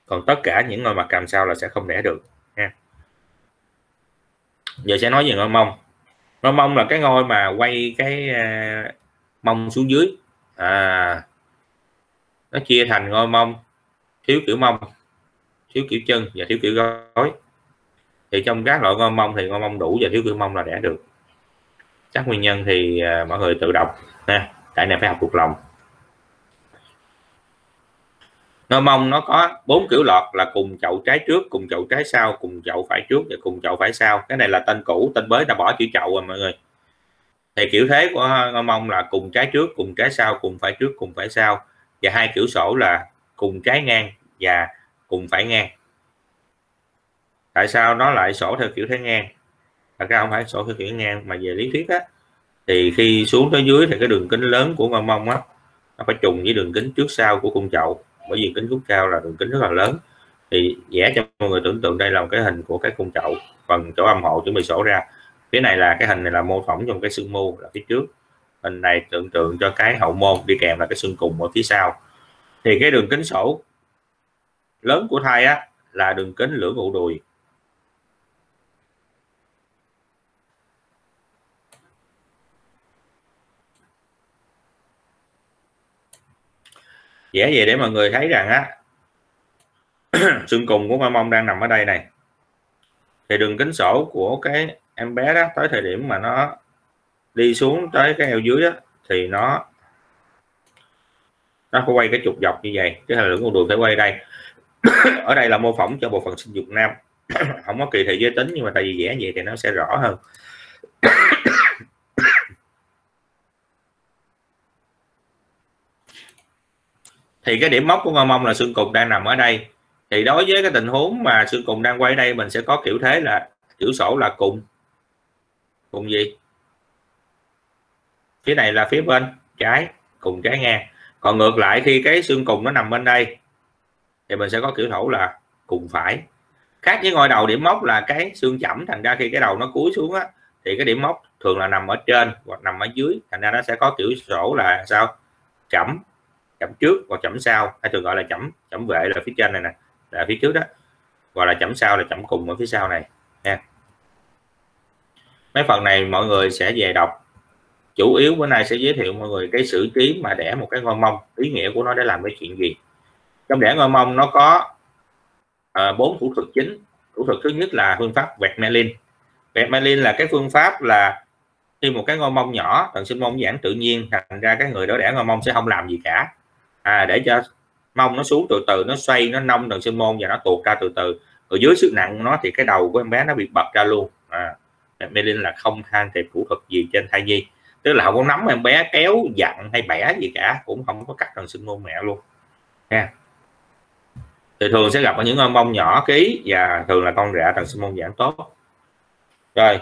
còn tất cả những ngôi mặt cằm sau là sẽ không đẻ được ha. Giờ sẽ nói về ngôi mông. Ngôi mông là cái ngôi mà quay cái mông xuống dưới, nó chia thành ngôi mông thiếu kiểu mông, thiếu kiểu chân và thiếu kiểu gối. Thì trong các loại ngôi mông thì ngôi mông đủ và thiếu kiểu mông là đẻ được. Chắc nguyên nhân thì mọi người tự đọc nha, tại này phải học thuộc lòng. Ngôi mông nó có 4 kiểu lọt là cùng chậu trái trước, cùng chậu trái sau, cùng chậu phải trước và cùng chậu phải sau. Cái này là tên cũ, tên mới ta bỏ chữ chậu rồi mọi người. Thì kiểu thế của ngôi mông là cùng trái trước, cùng trái sau, cùng phải trước, cùng phải sau, và hai kiểu sổ là cùng trái ngang và cùng phải ngang. Tại sao nó lại sổ theo kiểu thế ngang? Thật ra không phải sổ theo kiểu ngang, mà về lý thuyết á thì khi xuống tới dưới thì cái đường kính lớn của ngôi mông á nó phải trùng với đường kính trước sau của cung chậu, bởi vì kính khúc cao là đường kính rất là lớn. Thì vẽ cho mọi người tưởng tượng đây là một cái hình của cái cung chậu, phần chỗ âm hộ chuẩn bị sổ ra. Phía này là cái hình này là mô phỏng trong cái xương mu là phía trước, hình này tưởng tượng cho cái hậu môn đi kèm là cái xương cùng ở phía sau. Thì cái đường kính sổ lớn của thai á là đường kính lưỡi ụ đùi. Vẽ về để mọi người thấy rằng á xương cùng của ngôi mông đang nằm ở đây này, thì đường kính sổ của cái em bé đó tới thời điểm mà nó đi xuống tới cái eo dưới đó, thì nó phải quay cái trục dọc như vậy, chứ là lưỡi ụ đùi phải quay đây. Ở đây là mô phỏng cho bộ phận sinh dục nam, không có kỳ thị giới tính, nhưng mà tại vì vẽ vậy thì nó sẽ rõ hơn. Thì cái điểm mốc của ngôi mông là xương cùng đang nằm ở đây. Thì đối với cái tình huống mà xương cùng đang quay đây, mình sẽ có kiểu thế là kiểu sổ là cùng gì, phía này là phía bên trái, cùng trái ngang. Còn ngược lại khi cái xương cùng nó nằm bên đây thì mình sẽ có kiểu thổ là cùng phải. Khác với ngôi đầu, điểm mốc là cái xương chẩm, thành ra khi cái đầu nó cúi xuống á thì cái điểm mốc thường là nằm ở trên hoặc nằm ở dưới, thành ra nó sẽ có kiểu sổ là sao, chẩm trước hoặc chẩm sau, hay thường gọi là chẩm vệ là phía trên này nè, là phía trước đó, gọi là chẩm sau là chẩm cùng ở phía sau này nha. Mấy phần này mọi người sẽ về đọc. Chủ yếu bữa nay sẽ giới thiệu mọi người cái xử trí mà đẻ một cái ngôi mông, ý nghĩa của nó để làm cái chuyện gì. Trong đẻ ngôi mông nó có 4 thủ thuật chính. Thủ thuật thứ nhất là phương pháp vẹt Merlin. Vẹt Merlin là cái phương pháp là khi một cái ngôi mông nhỏ, tầng sinh mông giãn tự nhiên, thành ra cái người đó đẻ ngôi mông sẽ không làm gì cả, để cho mông nó xuống từ từ, nó xoay, nó nông tầng sinh môn và nó tuột ra từ từ. Ở dưới sức nặng của nó thì cái đầu của em bé nó bị bật ra luôn. Vẹt Merlin là không can thiệp thủ thuật gì trên thai nhi, tức là không có nắm em bé kéo dặn hay bẻ gì cả, cũng không có cắt tầng sinh môn mẹ luôn nha. Thì thường sẽ gặp ở những ngôi mông nhỏ ký và thường là con rạ tầng sinh môn giãn tốt. Rồi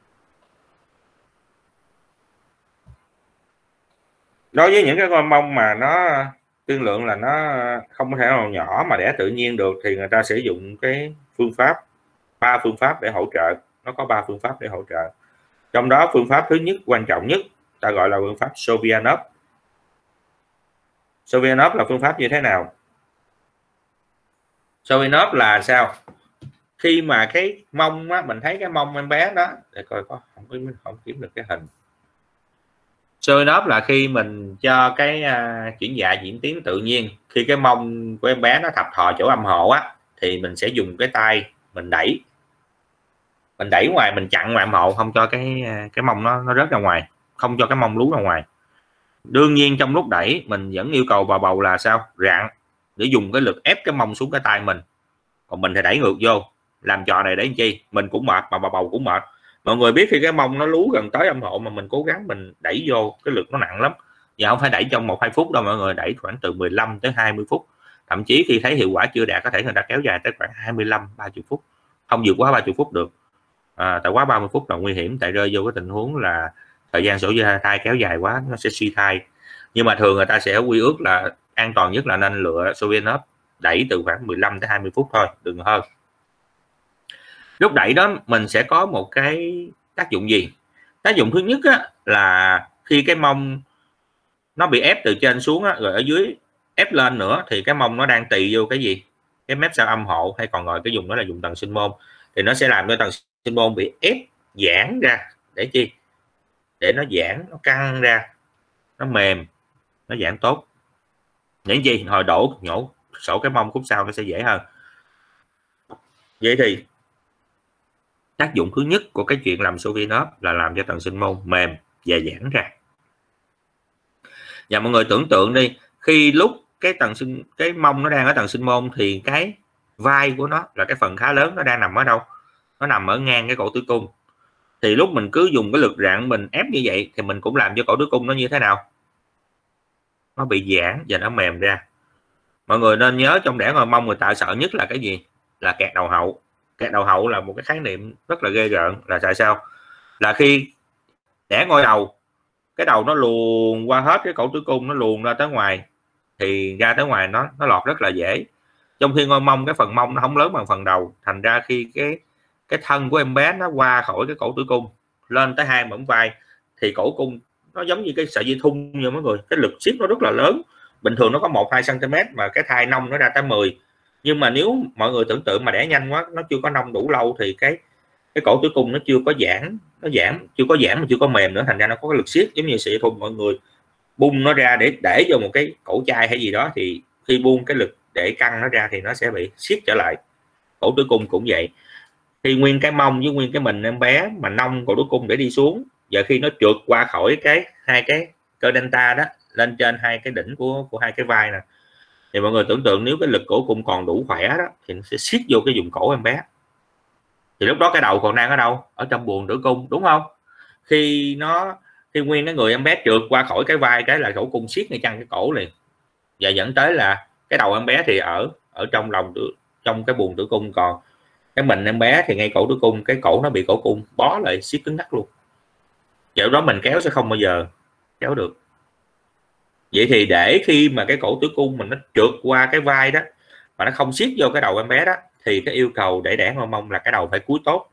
đối với những cái ngôi mông mà nó tiên lượng là nó không có thể nào nhỏ mà đẻ tự nhiên được, thì người ta sử dụng cái phương pháp, 3 phương pháp để hỗ trợ. Nó có 3 phương pháp để hỗ trợ, trong đó phương pháp thứ nhất quan trọng nhất ta gọi là phương pháp Sovianov. Sovianov là phương pháp như thế nào? Sovianov là sao? Khi mà cái mông á, mình thấy cái mông em bé đó, để coi có không kiếm được cái hình. Sovianov là khi mình cho cái chuyển dạ diễn tiến tự nhiên, khi cái mông của em bé nó thập thò chỗ âm hộ á, thì mình sẽ dùng cái tay mình đẩy ngoài, mình chặn ngoài âm hộ, không cho cái mông nó rớt ra ngoài, không cho cái mông lú ra ngoài. Đương nhiên trong lúc đẩy mình vẫn yêu cầu bà bầu là sao, rặn, để dùng cái lực ép cái mông xuống cái tay mình. Còn mình thì đẩy ngược vô. Làm trò này để làm chi? Mình cũng mệt mà bà bầu cũng mệt. Mọi người biết khi cái mông nó lú gần tới âm hộ mà mình cố gắng mình đẩy vô, cái lực nó nặng lắm. Và không phải đẩy trong 1-2 phút đâu mọi người, đẩy khoảng từ 15 tới 20 phút. Thậm chí khi thấy hiệu quả chưa đạt, có thể người ta kéo dài tới khoảng 25-30 phút, không vượt quá 30 phút được. Tại quá 30 phút là nguy hiểm, tại rơi vô cái tình huống là thời gian sổ thai kéo dài quá nó sẽ suy thai. Nhưng mà thường người ta sẽ quy ước là an toàn nhất là nên lựa Sovianov, đẩy từ khoảng 15 tới 20 phút thôi, đừng hơn. Lúc đẩy đó mình sẽ có một cái tác dụng gì? Tác dụng thứ nhất á, là khi cái mông nó bị ép từ trên xuống á, rồi ở dưới ép lên nữa, thì cái mông nó đang tì vô cái gì, cái mép sau âm hộ, hay còn gọi cái vùng đó là vùng tầng sinh môn, thì nó sẽ làm cho tầng sinh môn bị ép giãn ra. Để chi? Để nó giãn, nó căng ra, nó mềm, nó giãn tốt. Những gì hồi nhổ sổ cái mông khúc sau nó sẽ dễ hơn. Vậy thì tác dụng thứ nhất của cái chuyện làm Sovianov là làm cho tầng sinh môn mềm và giãn ra. Và mọi người tưởng tượng đi, khi lúc cái mông nó đang ở tầng sinh môn thì cái vai của nó là cái phần khá lớn, nó đang nằm ở đâu? Nó nằm ở ngang cái cổ tử cung. Thì lúc mình cứ dùng cái lực rặn mình ép như vậy thì mình cũng làm cho cổ tử cung nó như thế nào? Nó bị giãn và nó mềm ra. Mọi người nên nhớ trong đẻ ngồi mông người ta sợ nhất là cái gì? Là kẹt đầu hậu. Kẹt đầu hậu là một cái khái niệm rất là ghê rợn. Là tại sao? Là khi đẻ ngôi đầu, cái đầu nó luồn qua hết cái cổ tử cung, nó luồn ra tới ngoài, thì ra tới ngoài nó lọt rất là dễ. Trong khi ngôi mông, cái phần mông nó không lớn bằng phần đầu, thành ra khi cái thân của em bé nó qua khỏi cái cổ tử cung lên tới 2 bẩm vai thì cổ cung nó giống như cái sợi dây thun như mọi người, cái lực siết nó rất là lớn. Bình thường nó có 1-2 cm mà cái thai nông nó ra tới 10. Nhưng mà nếu mọi người tưởng tượng mà đẻ nhanh quá, nó chưa có nông đủ lâu thì cái cổ tử cung nó chưa có giãn, chưa có giãn mà chưa có mềm nữa, thành ra nó có cái lực siết giống như sợi dây thun. Mọi người bung nó ra để vô một cái cổ chai hay gì đó, thì khi buông cái lực để căng nó ra thì nó sẽ bị siết trở lại. Cổ tử cung cũng vậy, khi nguyên cái mông với nguyên cái mình em bé mà nông cổ tử cung để đi xuống, giờ khi nó trượt qua khỏi hai cái cơ delta đó lên trên hai cái đỉnh của hai cái vai nè, thì mọi người tưởng tượng nếu cái lực cổ cung còn đủ khỏe đó thì nó sẽ siết vô cái vùng cổ em bé. Thì lúc đó cái đầu còn đang ở đâu? Ở trong buồng tử cung, đúng không? Khi nguyên cái người em bé trượt qua khỏi cái vai cái là cổ cung siết ngay chân cái cổ liền, và dẫn tới là cái đầu em bé thì ở trong cái buồng tử cung, còn cái mình em bé thì ngay cổ tử cung, cái cổ nó bị cổ cung bó lại siết cứng ngắc luôn. Vậy đó mình kéo sẽ không bao giờ kéo được. Vậy thì để khi mà cái cổ tử cung mình nó trượt qua cái vai đó mà nó không siết vô cái đầu em bé đó, thì cái yêu cầu để đẻ ngôi mông là cái đầu phải cúi tốt.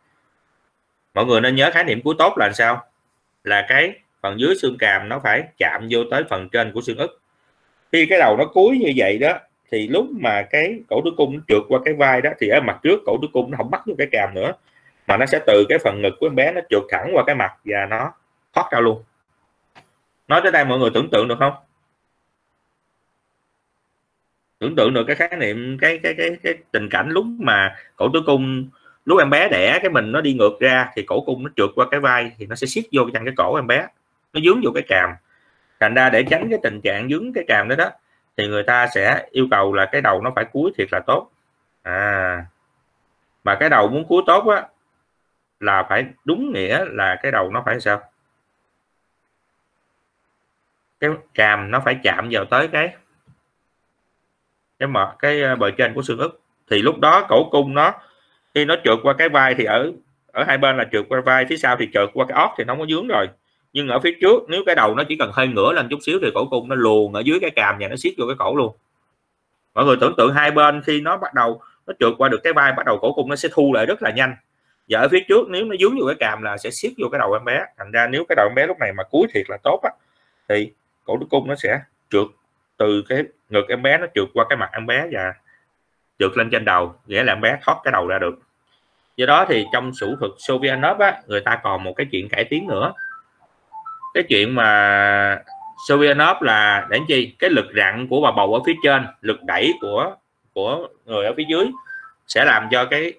Mọi người nên nhớ khái niệm cúi tốt là sao? Là cái phần dưới xương càm nó phải chạm vô tới phần trên của xương ức. Khi cái đầu nó cúi như vậy đó, thì lúc mà cái cổ tử cung nó trượt qua cái vai đó, thì ở mặt trước cổ tử cung nó không bắt vô cái càm nữa, mà nó sẽ từ cái phần ngực của em bé nó trượt thẳng qua cái mặt và nó thoát ra luôn. Nói tới đây mọi người tưởng tượng được không? Tưởng tượng được cái khái niệm, cái tình cảnh lúc mà cổ tử cung, lúc em bé đẻ cái mình nó đi ngược ra thì cổ cung nó trượt qua cái vai thì nó sẽ siết vô cái cổ em bé, nó dướng vô cái càm. Thành ra để tránh cái tình trạng dướng cái càm đó đó thì người ta sẽ yêu cầu là cái đầu nó phải cúi thiệt là tốt. Mà cái đầu muốn cúi tốt á là phải đúng nghĩa là cái đầu nó phải sao? Cái càm nó phải chạm vào tới cái bề trên của xương ức, thì lúc đó cổ cung nó khi nó trượt qua cái vai thì ở hai bên là trượt qua vai, phía sau thì trượt qua cái ót thì nó không có dướng rồi. Nhưng ở phía trước nếu cái đầu nó chỉ cần hơi ngửa lên chút xíu thì cổ cung nó luồn ở dưới cái càm và nó siết vô cái cổ luôn. Mọi người tưởng tượng hai bên khi nó bắt đầu nó trượt qua được cái vai, bắt đầu cổ cung nó sẽ thu lại rất là nhanh, và ở phía trước nếu nó dướng vô cái càm là sẽ siết vô cái đầu em bé. Thành ra nếu cái đầu em bé lúc này mà cúi thiệt là tốt á, thì cổ tử cung nó sẽ trượt từ cái ngực em bé, nó trượt qua cái mặt em bé và trượt lên trên đầu, nghĩa là em bé thoát cái đầu ra được. Do đó thì trong thủ thuật Sovianov á, người ta còn một cái chuyện cải tiến nữa. Cái chuyện mà Sovianov là để chi? Cái lực rặn của bà bầu ở phía trên, lực đẩy của người ở phía dưới sẽ làm cho cái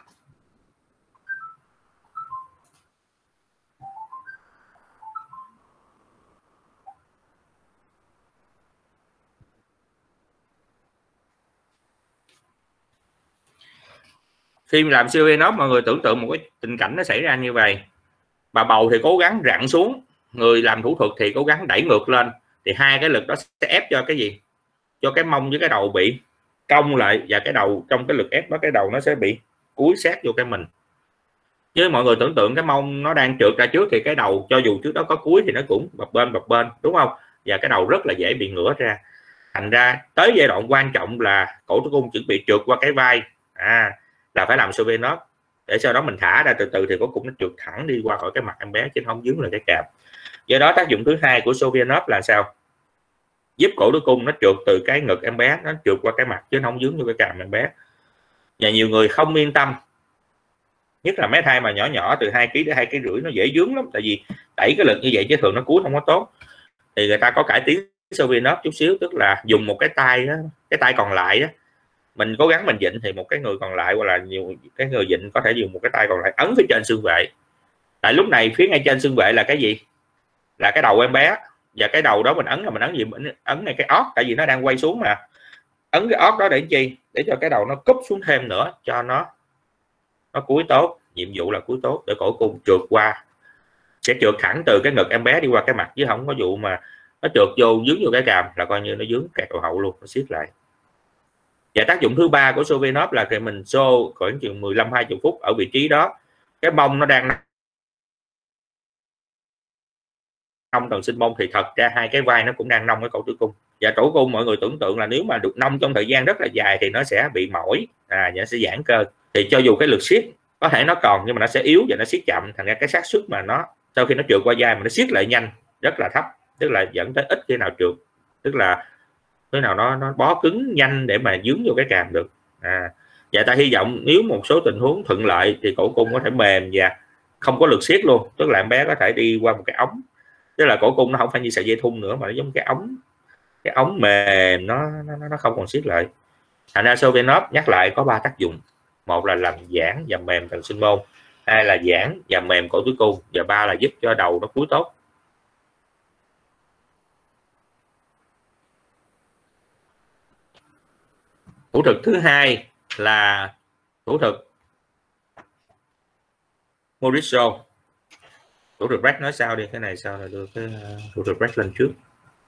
khi làm Sovianov, mọi người tưởng tượng một cái tình cảnh nó xảy ra như vậy. Bà bầu thì cố gắng rặn xuống, người làm thủ thuật thì cố gắng đẩy ngược lên, thì hai cái lực đó sẽ ép cho cái gì? Cho cái mông với cái đầu bị cong lại, và cái đầu trong cái lực ép đó, cái đầu nó sẽ bị cúi sát vô cái mình. Chứ mọi người tưởng tượng cái mông nó đang trượt ra trước thì cái đầu cho dù trước đó có cúi thì nó cũng bập bên, đúng không? Và cái đầu rất là dễ bị ngửa ra. Thành ra tới giai đoạn quan trọng là cổ tử cung chuẩn bị trượt qua cái vai, là phải làm Sovianov, để sau đó mình thả ra từ từ thì cổ cung nó trượt thẳng đi qua khỏi cái mặt em bé chứ không dướng lên cái càm. Do đó tác dụng thứ hai của Sovianov là sao? Giúp cổ tử cung nó trượt từ cái ngực em bé, nó trượt qua cái mặt chứ không dướng vô cái càm em bé. Và nhiều người không yên tâm, nhất là mấy thai mà nhỏ nhỏ từ 2 kg đến 2,5 kg nó dễ dướng lắm, tại vì đẩy cái lực như vậy chứ thường nó cúi không có tốt. Thì người ta có cải tiến Sovianov chút xíu, tức là dùng một cái tay đó, cái tay còn lại đó, mình cố gắng mình vịn thì một cái người còn lại, hoặc là nhiều cái người vịn có thể dùng một cái tay còn lại ấn phía trên xương vệ. Tại lúc này phía ngay trên xương vệ là cái gì? Là cái đầu em bé, và cái đầu đó mình ấn là mình ấn gì? Mình ấn này cái ót, tại vì nó đang quay xuống mà. Ấn cái ót đó để chi? Để cho cái đầu nó cúp xuống thêm nữa, cho nó cúi tốt. Nhiệm vụ là cúi tốt để cổ cung trượt qua, sẽ trượt thẳng từ cái ngực em bé đi qua cái mặt, chứ không có vụ mà nó trượt vô dướng vô cái càm là coi như nó dướng kẹt đầu hậu luôn, nó siết lại. Và tác dụng thứ ba của Sovianov là khi mình xô khoảng chừng 15-20 phút ở vị trí đó, cái mông nó đang nông tầng sinh môn, thì thật ra hai cái vai nó cũng đang nông cái cổ tử cung. Và cổ cung mọi người tưởng tượng là nếu mà được nông trong thời gian rất là dài thì nó sẽ bị mỏi, nó sẽ giãn cơ. Thì cho dù cái lực siết có thể nó còn, nhưng mà nó sẽ yếu và nó siết chậm, thành ra cái xác suất mà nó sau khi nó trượt qua vai mà nó siết lại nhanh rất là thấp, tức là dẫn tới ít khi nào trượt, tức là thế nào nó bó cứng nhanh để mà dướng vô cái càm được. Và ta hy vọng nếu một số tình huống thuận lợi thì cổ cung có thể mềm và không có lực siết luôn, tức là em bé có thể đi qua một cái ống, tức là cổ cung nó không phải như sợi dây thun nữa mà nó giống cái ống mềm, nó không còn siết lại. Thành ra Sovianov nhắc lại có 3 tác dụng: một là làm giãn và mềm tầng sinh môn, hai là giãn và mềm cổ tử cung, và ba là giúp cho đầu nó cúi tốt. Thủ thuật thứ hai là thủ thuật Mauricio. Thủ thuật break nói sau đi, cái này sao là đưa cái thủ thuật break lên trước.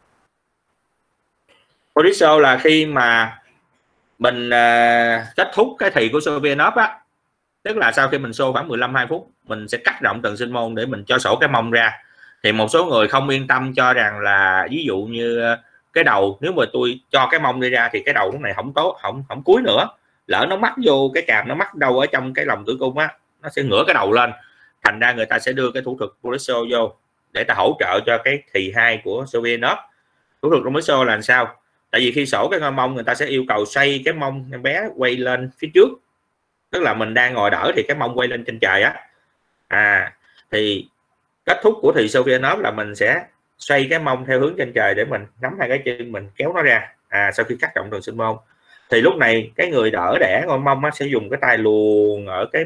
Mauricio là khi mà mình kết thúc cái thị của Sovianov á, tức là sau khi mình xô khoảng 15-20 phút mình sẽ cắt rộng tầng sinh môn để mình cho sổ cái mông ra. Thì một số người không yên tâm cho rằng là ví dụ như cái đầu, nếu mà tôi cho cái mông đi ra thì cái đầu lúc này không tốt, không cúi nữa, lỡ nó mắc vô cái càm, nó mắc đâu ở trong cái lòng tử cung á, nó sẽ ngửa cái đầu lên. Thành ra người ta sẽ đưa cái thủ thuật Mauricio vô để ta hỗ trợ cho cái thì 2 của Sovianov. Thủ thuật Mauricio là làm sao? Tại vì khi sổ cái mông người ta sẽ yêu cầu xoay cái mông em bé quay lên phía trước, tức là mình đang ngồi đỡ thì cái mông quay lên trên trời á. Thì kết thúc của thì Sovianov là mình sẽ xoay cái mông theo hướng trên trời để mình nắm hai cái chân mình kéo nó ra. Sau khi cắt rộng tầng sinh môn thì lúc này cái người đỡ đẻ ngôi mông sẽ dùng cái tay luồn ở cái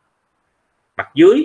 mặt dưới,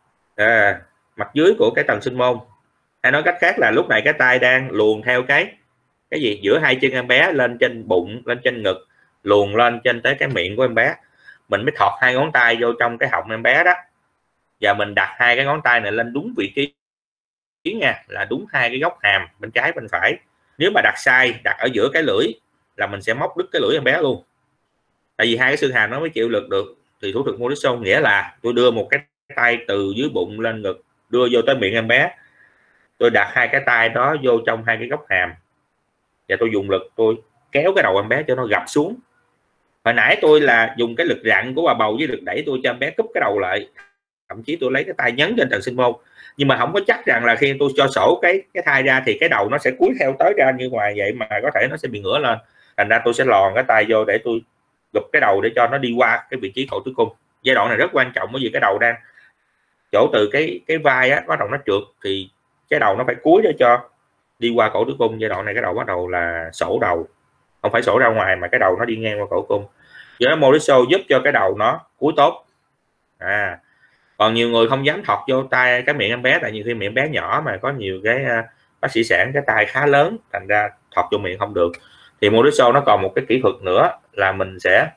mặt dưới của cái tầng sinh môn. Hay nói cách khác là lúc này cái tay đang luồn theo cái gì giữa hai chân em bé lên trên bụng, lên trên ngực, luồn lên trên tới cái miệng của em bé. Mình mới thọt hai ngón tay vô trong cái họng em bé đó, và mình đặt hai cái ngón tay này lên đúng vị trí nha, là đúng hai cái góc hàm bên trái bên phải. Nếu mà đặt sai, đặt ở giữa cái lưỡi là mình sẽ móc đứt cái lưỡi em bé luôn, tại vì hai cái xương hàm nó mới chịu lực được. Thì thủ thuật Mauricio nghĩa là tôi đưa một cái tay từ dưới bụng lên ngực, đưa vô tới miệng em bé, tôi đặt hai cái tay đó vô trong hai cái góc hàm, và tôi dùng lực tôi kéo cái đầu em bé cho nó gập xuống. Hồi nãy tôi là dùng cái lực rặn của bà bầu với lực đẩy tôi cho em bé cúp cái đầu lại, thậm chí tôi lấy cái tay nhấn trên tầng sinh môn, nhưng mà không có chắc rằng là khi tôi cho sổ cái thai ra thì cái đầu nó sẽ cúi theo tới ra như ngoài vậy, mà có thể nó sẽ bị ngửa lên. Thành ra tôi sẽ lòn cái tay vô để tôi gục cái đầu để cho nó đi qua cái vị trí cổ tử cung. Giai đoạn này rất quan trọng, bởi vì cái đầu đang chỗ từ cái vai á, bắt đầu nó trượt thì cái đầu nó phải cúi để cho đi qua cổ tử cung. Giai đoạn này cái đầu bắt đầu là sổ đầu, không phải sổ ra ngoài mà cái đầu nó đi ngang qua cổ cung. Do đó Mauricio giúp cho cái đầu nó cúi tốt. Còn nhiều người không dám thọt vô tay cái miệng em bé, tại nhiều khi miệng bé nhỏ mà có nhiều cái bác sĩ sản cái tay khá lớn, thành ra thọt vô miệng không được. Thì Mauricio nó còn một cái kỹ thuật nữa là mình sẽ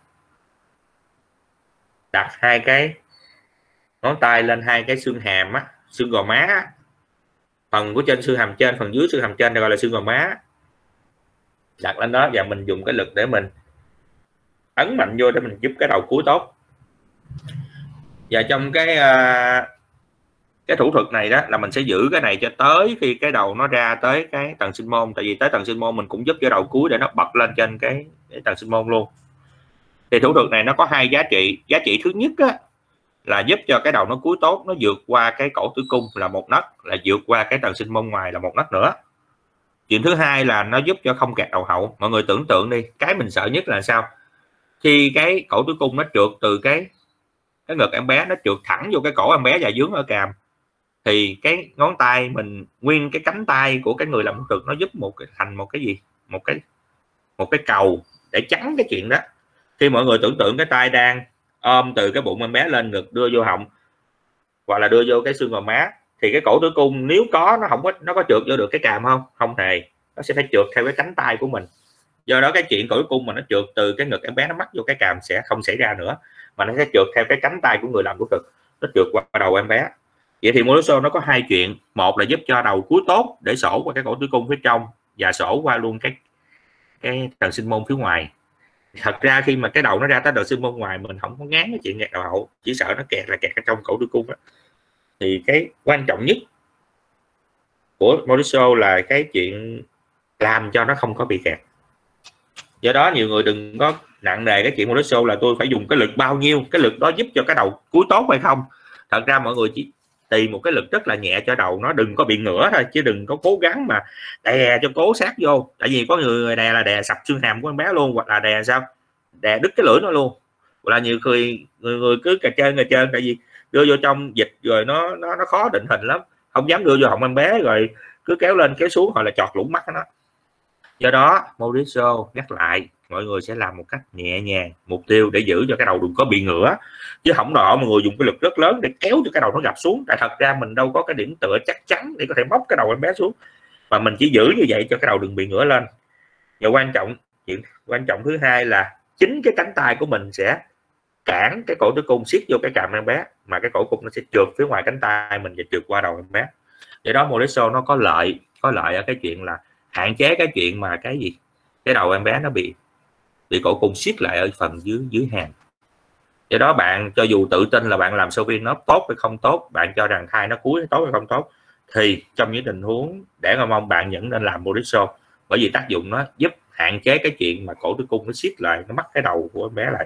đặt hai cái ngón tay lên hai cái xương hàm á, xương gò má á. Phần của trên xương hàm trên, phần dưới xương hàm trên gọi là xương gò má, đặt lên đó và mình dùng cái lực để mình ấn mạnh vô để mình giúp cái đầu cúi tốt. Và trong cái thủ thuật này đó là mình sẽ giữ cái này cho tới khi cái đầu nó ra tới cái tầng sinh môn, tại vì tới tầng sinh môn mình cũng giúp cho đầu cúi để nó bật lên trên cái tầng sinh môn luôn. Thì thủ thuật này nó có hai giá trị. Giá trị thứ nhất á, là giúp cho cái đầu nó cúi tốt, nó vượt qua cái cổ tử cung là một nấc, là vượt qua cái tầng sinh môn ngoài là một nấc nữa. Chuyện thứ hai là nó giúp cho không kẹt đầu hậu. Mọi người tưởng tượng đi, cái mình sợ nhất là sao? khi cái cổ tử cung nó trượt từ cái ngực em bé, nó trượt thẳng vô cái cổ em bé và dướng ở càm, thì cái ngón tay mình, nguyên cái cánh tay của cái người làm phẫu thuật nó giúp thành một cái gì, một cái cầu để chắn cái chuyện đó. Khi mọi người tưởng tượng cái tay đang ôm từ cái bụng em bé lên ngực đưa vô họng hoặc là đưa vô cái xương gò má, thì cái cổ tử cung nếu có nó có trượt vô được cái càm không? Không hề, nó sẽ phải trượt theo cái cánh tay của mình. Do đó cái chuyện cổ tử cung mà nó trượt từ cái ngực em bé nó mắc vô cái càm sẽ không xảy ra nữa, mà nó sẽ trượt theo cái cánh tay của người làm phẫu thuật, nó trượt qua đầu em bé. Vậy thì Morisco nó có hai chuyện, một là giúp cho đầu cuối tốt để sổ qua cái cổ tử cung phía trong và sổ qua luôn cái tầng sinh môn phía ngoài. Thật ra khi mà cái đầu nó ra tới tầng sinh môn ngoài, mình không có ngán cái chuyện kẹt đầu hậu, chỉ sợ nó kẹt ở trong cổ tử cung đó. Thì cái quan trọng nhất của Morisco là cái chuyện làm cho nó không có bị kẹt. Do đó nhiều người đừng có nặng nề cái chuyện Morisco là tôi phải dùng cái lực bao nhiêu, cái lực đó giúp cho cái đầu cuối tốt hay không. Thật ra mọi người chỉ tìm một cái lực rất là nhẹ cho đầu nó đừng có bị ngửa thôi, chứ đừng có cố gắng mà đè cho cố sát vô. Tại vì có người đè là đè sập xương hàm của em bé luôn, hoặc là đè sao, đè đứt cái lưỡi nó luôn, hoặc là nhiều người cứ cà trơn, tại vì đưa vô trong dịch rồi nó khó định hình lắm, không dám đưa vô họng em bé, rồi cứ kéo lên kéo xuống hoặc là chọt lũng mắt nó. Do đó Morisco nhắc lại, mọi người sẽ làm một cách nhẹ nhàng, mục tiêu để giữ cho cái đầu đừng có bị ngửa, chứ không đỏ mọi người dùng cái lực rất lớn để kéo cho cái đầu nó gập xuống. Tại thật ra mình đâu có cái điểm tựa chắc chắn để có thể bóc cái đầu em bé xuống, mà mình chỉ giữ như vậy cho cái đầu đừng bị ngửa lên. Và chuyện quan trọng thứ hai là chính cái cánh tay của mình sẽ cản cái cổ tử cung siết vô cái cằm em bé, mà cái cổ cung nó sẽ trượt phía ngoài cánh tay mình và trượt qua đầu em bé. Vậy đó Morisco nó có lợi ở cái chuyện là hạn chế cái chuyện mà cái gì, cái đầu em bé nó bị cổ cung siết lại ở phần dưới hàm. Do đó bạn cho dù tự tin là bạn làm sơ viên nó tốt hay không tốt, bạn cho rằng thai nó cuối nó tốt hay không tốt, thì trong những tình huống đẻ con mông bạn vẫn nên làm Morisco, bởi vì tác dụng nó giúp hạn chế cái chuyện mà cổ tử cung nó siết lại, nó mắc cái đầu của em bé lại.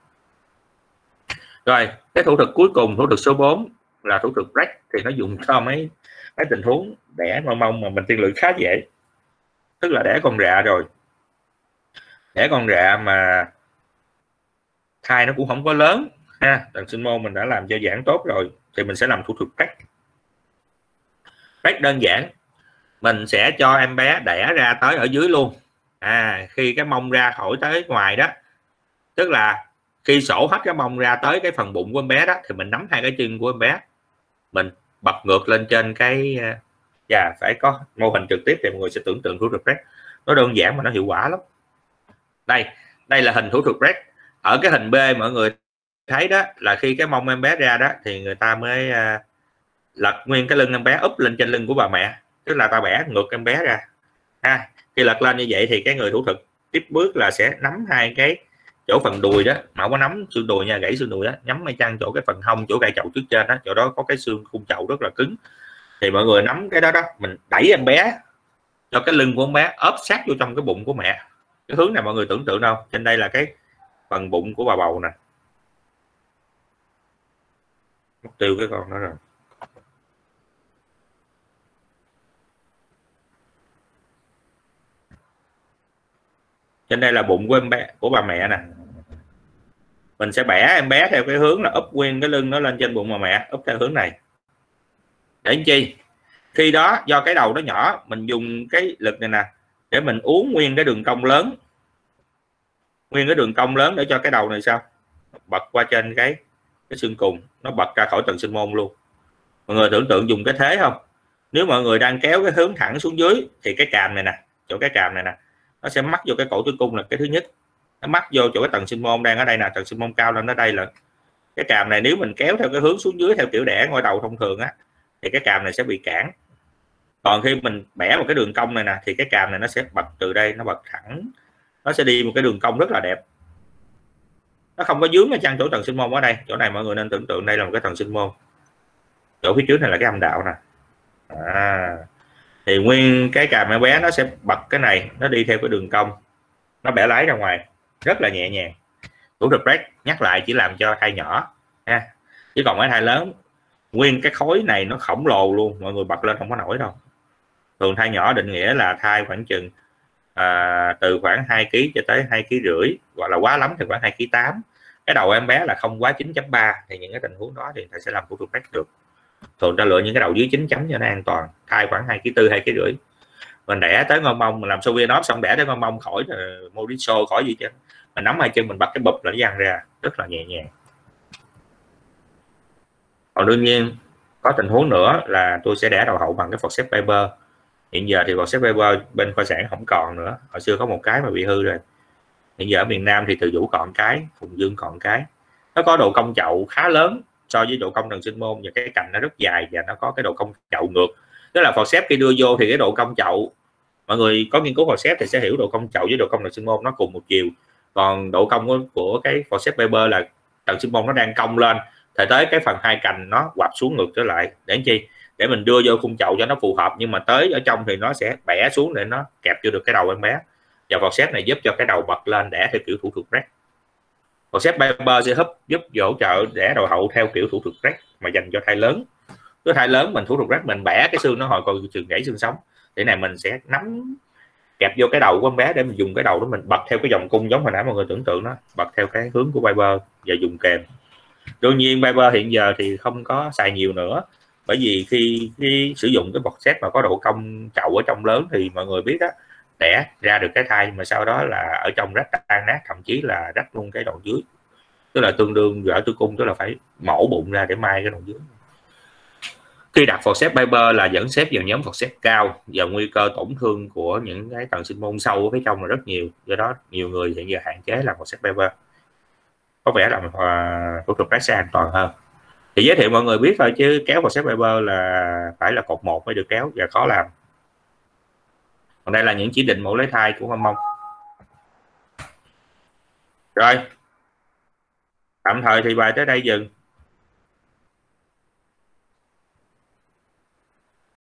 Rồi cái thủ thuật cuối cùng, thủ thuật số 4 là thủ thuật break, thì nó dùng cho mấy tình huống đẻ con mông mà mình tiên lượng khá dễ, tức là đẻ con rạ rồi, đẻ con rạ mà thai nó cũng không có lớn ha, tầng sinh môn mình đã làm cho giãn tốt rồi, thì mình sẽ làm thủ thuật break. Break đơn giản, mình sẽ cho em bé đẻ ra tới ở dưới luôn. Khi cái mông ra khỏi tới ngoài đó, tức là khi sổ hết cái mông ra tới cái phần bụng của em bé đó, thì mình nắm hai cái chân của em bé, mình bật ngược lên trên cái phải có mô hình trực tiếp thì mọi người sẽ tưởng tượng thủ thuật break. Nó đơn giản mà nó hiệu quả lắm. Đây là hình thủ thuật break. Ở cái hình B mọi người thấy đó là khi cái mông em bé ra đó thì người ta mới lật nguyên cái lưng em bé úp lên trên lưng của bà mẹ, tức là ta bẻ ngược em bé ra. Khi lật lên như vậy thì cái người thủ thuật tiếp bước là sẽ nắm hai cái chỗ phần đùi đó, mà không có nắm xương đùi nha, gãy xương đùi đó, nhắm ngay chăn chỗ cái phần hông, chỗ gai chậu trước trên đó, chỗ đó có cái xương khung chậu rất là cứng, thì mọi người nắm cái đó mình đẩy em bé cho cái lưng của em bé ốp sát vô trong cái bụng của mẹ. Cái hướng này mọi người tưởng tượng đâu, trên đây là cái phần bụng của bà bầu nè, mất tiêu cái con đó rồi. Trên đây là bụng của em bé, của bà mẹ nè, mình sẽ bẻ em bé theo cái hướng là úp nguyên cái lưng nó lên trên bụng bà mẹ, úp theo hướng này. Để làm chi? Khi đó do cái đầu nó nhỏ, mình dùng cái lực này nè để mình uốn nguyên cái đường cong lớn, để cho cái đầu này sao bật qua trên cái xương cùng, nó bật ra khỏi tầng sinh môn luôn. Mọi người tưởng tượng dùng cái thế không? Nếu mọi người đang kéo cái hướng thẳng xuống dưới thì cái càm này nè, chỗ cái càm này nè, nó sẽ mắc vô cái cổ tử cung là cái thứ nhất, nó mắc vô chỗ cái tầng sinh môn đang ở đây nè, tầng sinh môn cao lên ở đây là cái càm này. Nếu mình kéo theo cái hướng xuống dưới theo kiểu đẻ ngôi đầu thông thường á, thì cái càm này sẽ bị cản. Còn khi mình bẻ một cái đường cong này nè, thì cái càm này nó sẽ bật từ đây, nó bật thẳng, nó sẽ đi một cái đường cong rất là đẹp, nó không có dướng ở chân chỗ tầng sinh môn. Ở đây chỗ này mọi người nên tưởng tượng đây là một cái tầng sinh môn, chỗ phía trước này là cái âm đạo nè. Thì nguyên cái càm em bé nó sẽ bật cái này, nó đi theo cái đường cong, nó bẻ lái ra ngoài rất là nhẹ nhàng. Thủ thuật break nhắc lại chỉ làm cho thai nhỏ ha, chứ còn cái thai lớn nguyên cái khối này nó khổng lồ luôn, mọi người bật lên không có nổi đâu. Thường thai nhỏ định nghĩa là thai khoảng chừng từ khoảng 2 kg cho tới 2 kg rưỡi, gọi là quá lắm thì khoảng 2 kg 8. Cái đầu em bé là không quá 9.3 thì những cái tình huống đó thì thầy sẽ làm phẫu thuật rách được. Thường ta lựa những cái đầu dưới 9 chấm cho nó an toàn, thai khoảng 2 kg 4 2 kg rưỡi. Mình đẻ tới ngôi mông, mình làm sâu nó xong đẻ tới ngôi mông khỏi Moriso khỏi gì chứ, mình nắm hai chân mình bật cái bụp là nó văng ra rất là nhẹ nhàng. Còn đương nhiên có tình huống nữa là tôi sẽ đẻ đầu hậu bằng cái forceps Weber. Hiện giờ thì forceps Weber bên khoa sản không còn nữa, hồi xưa có một cái mà bị hư rồi. Hiện giờ ở miền Nam thì Từ Dũ còn cái, Phùng Dương còn cái. Nó có độ cong chậu khá lớn so với độ cong thần sinh môn, và cái cành nó rất dài và nó có cái độ cong chậu ngược. Tức là forceps khi đưa vô thì cái độ cong chậu, mọi người có nghiên cứu forceps thì sẽ hiểu độ cong chậu với độ cong thần sinh môn nó cùng một chiều. Còn độ cong của cái forceps Weber là thần sinh môn nó đang cong lên, thời tới cái phần hai cành nó quặp xuống ngược trở lại. Để chi? Để mình đưa vô khung chậu cho nó phù hợp, nhưng mà tới ở trong thì nó sẽ bẻ xuống để nó kẹp vô được cái đầu em bé. Và forceps này giúp cho cái đầu bật lên đẻ theo kiểu thủ thuật rách. Forceps Weber sẽ giúp hỗ trợ đẻ đầu hậu theo kiểu thủ thuật rách mà dành cho thai lớn. Cái thai lớn mình thủ thuật rách mình bẻ cái xương nó hồi còn trường gãy xương sống, thế này mình sẽ nắm kẹp vô cái đầu của con bé để mình dùng cái đầu đó mình bật theo cái vòng cung giống hồi nãy mọi người tưởng tượng nó, bật theo cái hướng của Weber và dùng kèm. Đương nhiên Weber hiện giờ thì không có xài nhiều nữa, bởi vì khi sử dụng cái forceps mà có độ cong chậu ở trong lớn thì mọi người biết đó, đẻ ra được cái thai mà sau đó là ở trong rách tan nát, thậm chí là rách luôn cái đoạn dưới, tức là tương đương vỡ tử cung, tức là phải mổ bụng ra để mai cái đoạn dưới. Khi đặt forceps Weber là vẫn xếp vào nhóm forceps cao và nguy cơ tổn thương của những cái tầng sinh môn sâu ở phía trong là rất nhiều, do đó nhiều người hiện giờ hạn chế làm forceps Weber, có vẻ là phẫu thuật rách sẽ an toàn hơn. Thì giới thiệu mọi người biết thôi chứ kéo forceps Weber là phải là cột 1 mới được kéo và khó làm. Còn đây là những chỉ định mổ lấy thai của mâm. Rồi tạm thời thì bài tới đây dừng.